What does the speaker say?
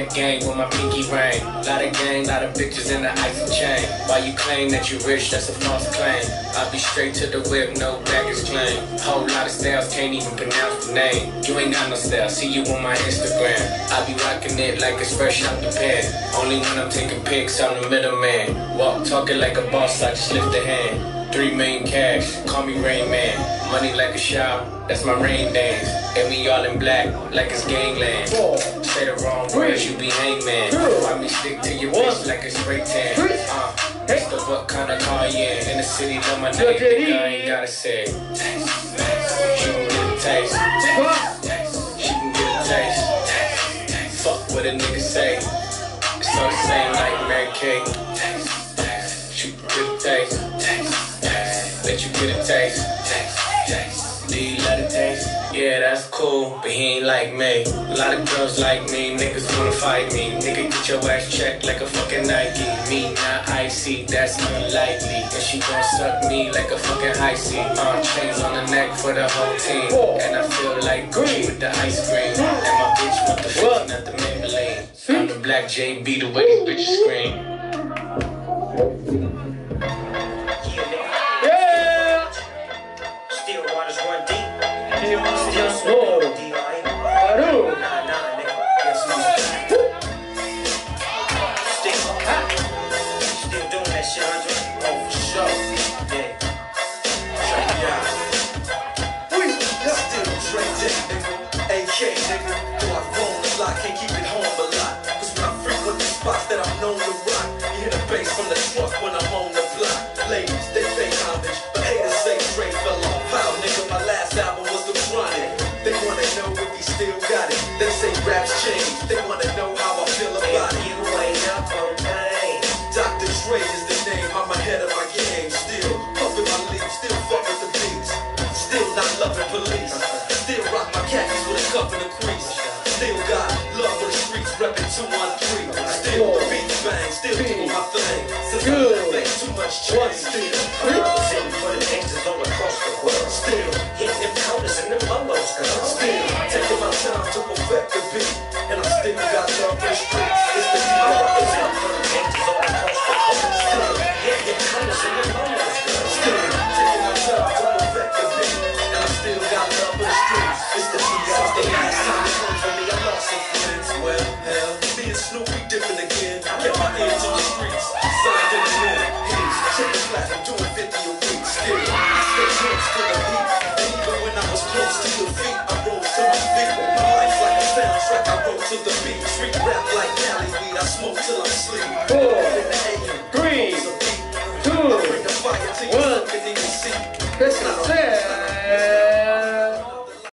the gang with my pinky ring. Lot of gang, lot of bitches in the ice and chain. Why you claim that you rich, that's a false claim. I'll be straight to the whip, no baggage claim. Whole lot of styles, can't even pronounce the name. You ain't got no style, see you on my Instagram. I be rocking it like it's fresh out the pen. Only when I'm taking pics, I'm the middleman. Walk talking like a boss, I just lift a hand. 3 million cash, call me Rain Man. Money like a shower, that's my rain dance. And we all in black, like it's gangland. Say the wrong words, you be hangman. Why me stick to your bitch like a spray tan? That's the what kind of car you in the city, know my name, think I ain't gotta say. She can get a taste. She can get a taste. Fuck what a nigga say. It's all the same like Mary Kate. She can get a taste. Let you get a taste. Do you let it taste? Yeah, that's cool, but he ain't like me. A lot of girls like me, niggas wanna fight me. Nigga, get your ass checked like a fucking Nike. Me not icy, that's unlikely. And she gon' suck me like a fucking high C. Chains on the neck for the whole team. And I feel like Gucci with the ice cream. And my bitch with the fuck, not the Maybelline. I'm the black JB, the way these bitches scream. Can't keep it home a lot, cause when I frequent the spots that I'm known to rock, you hear the bass from the truck when I'm on the block. Ladies, they pay homage, but haters say Dre fell off. How, nigga, my last album was The Chronic. They wanna know if he still got it. They say raps change, they wanna know how I feel about it. You ain't up on pain. Dr. Dre is the name, I'm ahead of my game. Still puffin' my leaf, still fuck with the beats. Still not loving police. Still rock my khakis with a cuff and a crease. Still got love for the streets, reppin' 213. Still the beats bang, still doing my thing. Since I think too much change. Still representing for the gangsters all across the world. Still hitting them counters and them lolos, girl. Still taking my time to perfect the beat. And I still got love for the streets. It's the D.R. representing for the gangsters all across the world. Still hitting them counters and them lolos, girl. Still taking my time to perfect the beat. And I still got love for the streets. It's the D.R. Since the last time it comes from me, I lost some friends. Well, hell, me and Snoopy dipping again. Kept my ear to the streets. Signed in the wind. Hits, chicken platinum, doing 50 a week. Still, I stay close to the heat. And even when I was close to the feet, I rose to my feet. My life's like a soundtrack, I wrote to the beat. Street rap like Cali weed, I smoke till I'm asleep.